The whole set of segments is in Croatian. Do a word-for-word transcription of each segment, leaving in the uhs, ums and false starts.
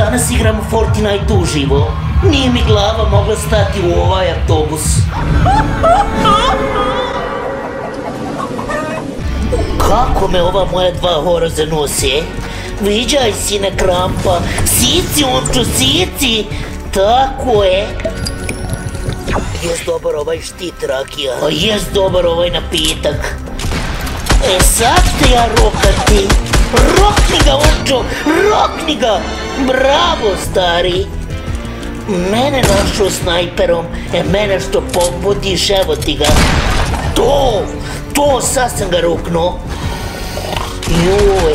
Danas igramo Fortnite uživo. Nije mi glava mogla stati u ovaj autobus. Kako me ova moja dva horoza nose? Viđaj, sine Krampa. Sici, omčo, sici. Tako je. Jes dobar ovaj štit, Rakija. A jes dobar ovaj napitak. E sad te ja rokati. Rokni ga, omčo, rokni ga. Bravo, stari. Mene našao snajperom, e mene što pobodiš, evo ti ga. To, to, sad sam ga ruknuo. Joj.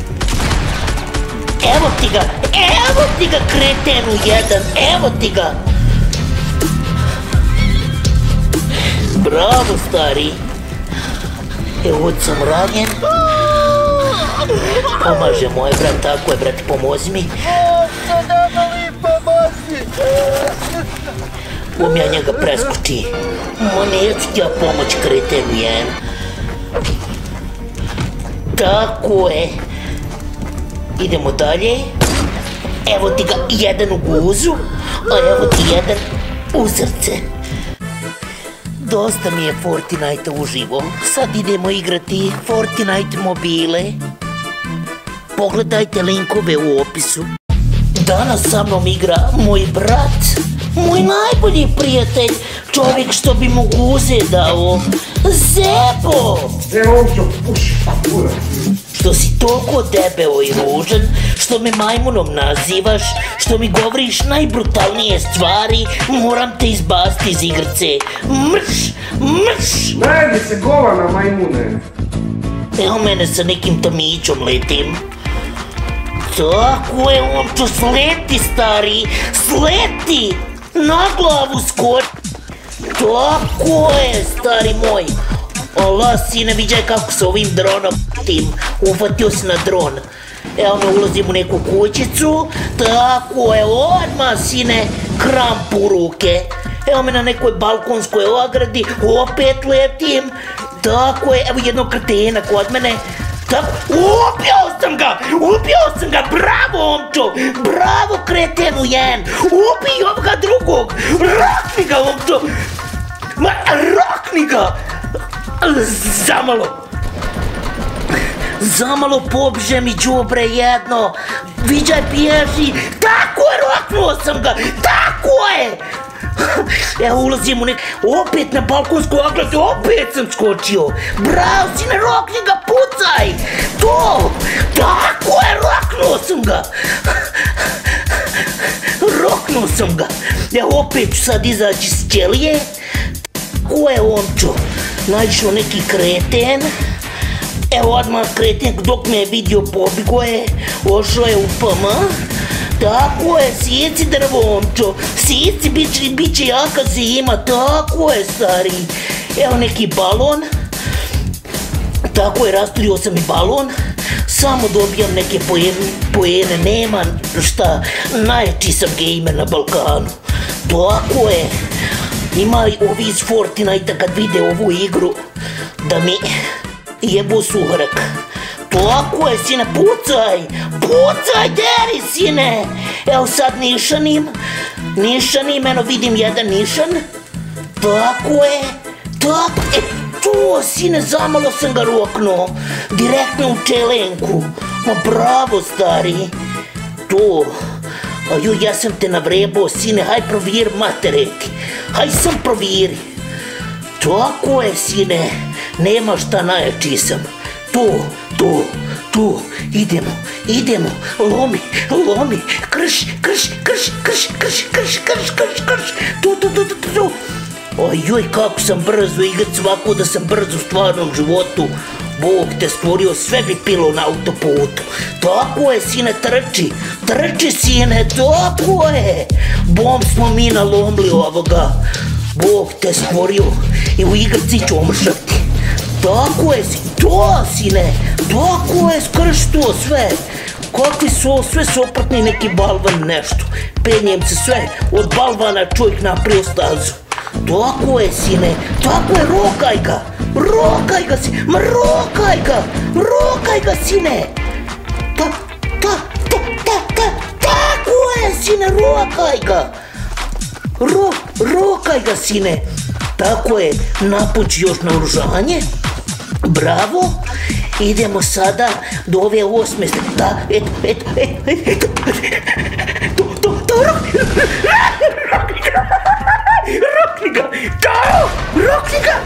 Evo ti ga, evo ti ga, kretenu jedan, evo ti ga. Bravo, stari. Evo sam ranjen. Pomaže moj brat, tako je, brate, pomozi mi. Bom ja njega preskoči. Ma neću ti ja pomoć, kretenu jedan. Tako je. Idemo dalje. Evo ti ga jedan u guzu, a evo ti jedan u srce. Dosta mi je Fortnite uživo. Sad idemo igrati Fortnite mobile. Pogledajte linkove u opisu. Danas sa mnom igra moj brat, moj najbolji prijatelj, čovjek što bi mu guze dao. Zebo! Evo ću puši papura. Što si toliko debeo i ružan, što me majmunom nazivaš, što mi govoriš najbrutalnije stvari, moram te izbasti iz igrce. Mrš! Mrš! Najdi se govana, majmune. Evo mene sa nekim tamićom letim. Tako je, omčo, sleti, stari, sleti! Na glavu skor! Tako je, stari moj! Allah, sine, viđaj kako se ovim dronom tim, ufatio se na dron. Evo me ulazim u neku kućicu, tako je, odmah, sine, kramp u ruke. Evo me na nekoj balkonskoj ogradi, opet letim, tako je, evo jednog kretena kod mene. Tako, upio sam ga, upio sam ga, bravo, omčo, bravo, kretenu jedan, ubi ovoga drugog, rokni ga, omčo, ma, rokni ga. Zamalo. Zamalo pobže mi đubre jedno. Viđaj, bježi. Tako je, roknuo sam ga. Tako je. Evo ulazim u nek... Opet na balkonsku ogradu, opet sam skočio. Bravo, sine, rokni ga, pucaj. To. Tako je, roknuo sam ga. Roknuo sam ga. Evo opet ću sad izaći s ćelije. Ko je omčo? Naišao neki kreten. Evo odmah kreten, dok me je vidio pobigo je. Ošao je u P M. Tako je, sici drvo, omčo. Sici, bit će jaka zima. Tako je, stari. Evo neki balon. Tako je, rasturio sam i balon. Samo dobijam neke poene. Nema šta. Najjači sam gamer na Balkanu. Tako je. Ima ovi iz Fortnite-a kad vide ovu igru da mi jebu suhrak. Tako je, sine, pucaj! Pucaj, deri, sine! Evo sad nišanim. Nišanim, eno vidim jedan nišan. Tako je. Tako, e, to, sine, zamalo sam ga roknuo. Direktno u čelenku. Ma bravo, stari. To. A ju, ja sam te navrebao, sine, haj provir materiti. Haj sam proviri. Tako je, sine, nema šta, najjači sam. Tu, tu, tu, idemo, idemo, lomi, lomi, krš, krš, krš, krš, krš, krš, krš, krš, krš, tu, tu, tu, tu, tu. Ojoj, kako sam brzo igrat svako da sam brzo u stvarnom životu. Bog te stvorio, sve bi pilo na autoputu. Tako je, sine, trči, trči, sine, tako je. Bom smo mi nalomili ovoga. Bog te stvorio i u igrci ću omršati. Tako je, to, sine, tako je, skrš to sve. Kakvi su sve suprotni neki balvan nešto. Penjem se sve, od balvana čovjek napravio stazu. Tako je, sine, tako je, rokaj ga, rokaj ga, sine, ma rokaj ga, rokaj ga, sine. Ta, ta, ta, ta, ta, tako sine, rokaj ga. Ro, rokaj ga, sine. Tako je, napući još naoružanje. Bravo. Idemo sada do ove osme. Da, eto, eto, eto, eto. To, to, to, rokni ga. Rokni ga. To, rokni ga.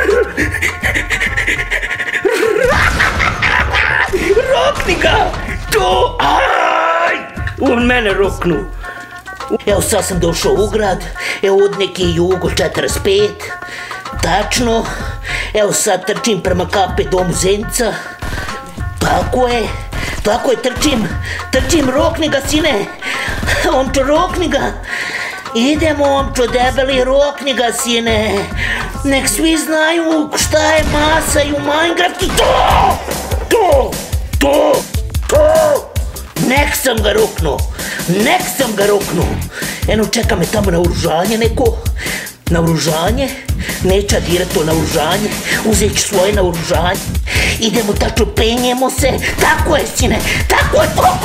Rokni ga. To, aj. On mene roknu. Evo sad sam došao u grad, evo od neki jugo četrdeset pet, tačno, evo sad trčim prema K P domu Zenica, tako je, tako je, trčim, trčim, rokni ga, sine, omčo, rokni ga, idemo, omčo, debeli, rokni ga, sine, nek svi znaju šta je masa i u Minecraftu, to, to, to, to. Nek sam ga roknuo, nek sam ga roknuo. Eno, čeka me tamo naoružanje neko, naoružanje, neća dirat to naoružanje, uzet ću svoje naoružanje, idemo tačno, penjemo se, tako je, sine, tako je to.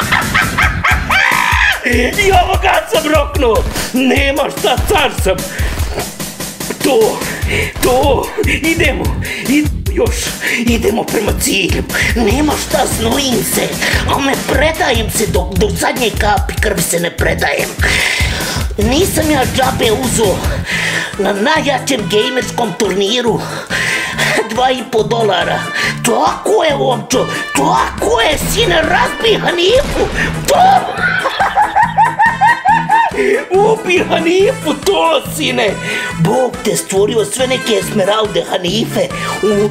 I ovoga sam roknuo, nema šta, car sam. To, to, idemo, idemo još, idemo prema cilju, nema šta, znojim se, ali ne predajem se, do, do zadnje kapi krvi se ne predajem. Nisam ja džabe uzo na najjačem gamerskom turniru dva i po dolara. Tako je, omčo, tako je, sine, razbij Hanifu, to! Ubi Hanifu, to, sine! Bog te stvorio sve neke esmeralde Hanife u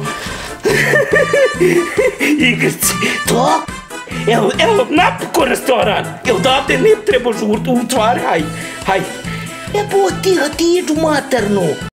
igrci, to? Evo, evo, napokon restoran, evo odavde ne treba žurt, u stvari, haj, haj. Evo ti, hatiđu maternu.